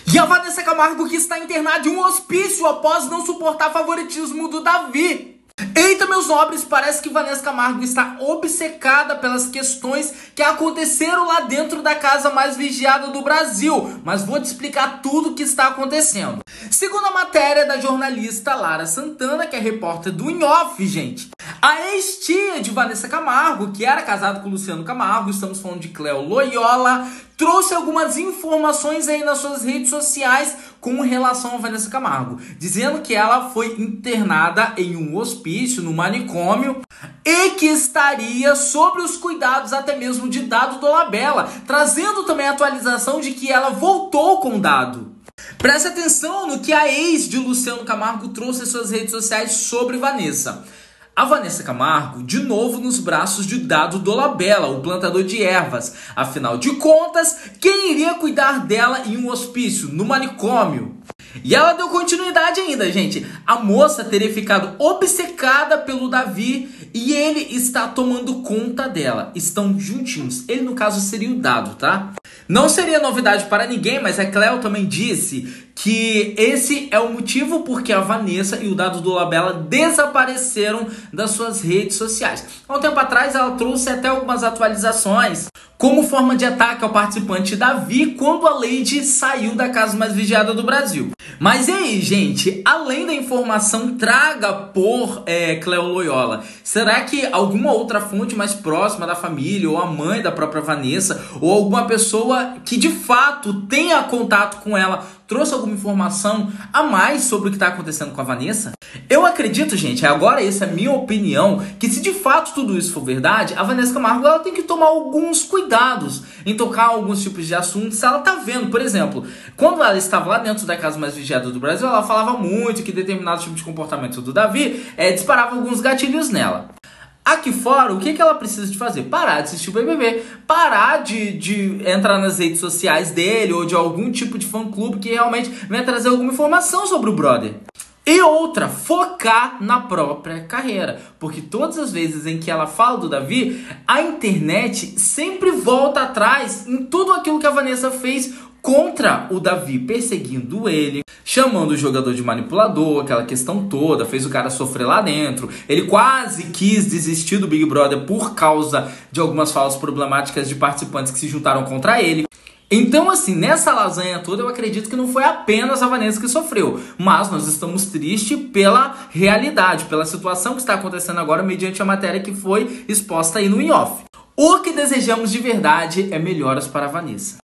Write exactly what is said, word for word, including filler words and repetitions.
E a Vanessa Camargo, que está internada em um hospício após não suportar favoritismo do Davi. Eita, meus nobres, parece que Vanessa Camargo está obcecada pelas questões que aconteceram lá dentro da casa mais vigiada do Brasil. Mas vou te explicar tudo o que está acontecendo. Segundo a matéria da jornalista Lara Santana, que é repórter do Em Off, gente, a ex-tia de Vanessa Camargo, que era casada com Luciano Camargo, estamos falando de Cléo Loyola, trouxe algumas informações aí nas suas redes sociais com relação a Vanessa Camargo, dizendo que ela foi internada em um hospício, no manicômio, e que estaria sob os cuidados até mesmo de Dado Dolabella, trazendo também a atualização de que ela voltou com Dado. Preste atenção no que a ex de Luciano Camargo trouxe em suas redes sociais sobre Vanessa. A Vanessa Camargo, de novo nos braços de Dado Dolabella, o plantador de ervas. Afinal de contas, quem iria cuidar dela em um hospício, no manicômio? E ela deu continuidade ainda, gente. A moça teria ficado obcecada pelo Davi e ele está tomando conta dela. Estão juntinhos. Ele, no caso, seria o Dado, tá? Não seria novidade para ninguém, mas a Cléo também disse que esse é o motivo porque a Vanessa e o Dado Dolabella desapareceram das suas redes sociais. Há um tempo atrás ela trouxe até algumas atualizações como forma de ataque ao participante Davi quando a Lady saiu da casa mais vigiada do Brasil. Mas e aí, gente, além da informação traga por é, Cléo Loyola, será que alguma outra fonte mais próxima da família, ou a mãe da própria Vanessa, ou alguma pessoa que de fato tenha contato com ela, trouxe alguma informação a mais sobre o que está acontecendo com a Vanessa? Eu acredito, gente, agora essa é a minha opinião, que se de fato tudo isso for verdade, a Vanessa Camargo ela tem que tomar alguns cuidados em tocar alguns tipos de assuntos se ela tá vendo. Por exemplo, quando ela estava lá dentro da casa mais vigiada do Brasil, ela falava muito que determinado tipo de comportamento do Davi é, disparava alguns gatilhos nela. Aqui fora, o que, que ela precisa de fazer? Parar de assistir o B B B, parar de, de entrar nas redes sociais dele ou de algum tipo de fã-clube que realmente venha trazer alguma informação sobre o brother. E outra, focar na própria carreira. Porque todas as vezes em que ela fala do Davi, a internet sempre volta atrás em tudo aquilo que a Vanessa fez contra o Davi, perseguindo ele, chamando o jogador de manipulador, aquela questão toda, fez o cara sofrer lá dentro. Ele quase quis desistir do Big Brother por causa de algumas falas problemáticas de participantes que se juntaram contra ele. Então, assim, nessa lasanha toda, eu acredito que não foi apenas a Vanessa que sofreu, mas nós estamos tristes pela realidade, pela situação que está acontecendo agora mediante a matéria que foi exposta aí no Em Off. O que desejamos de verdade é melhoras para a Vanessa.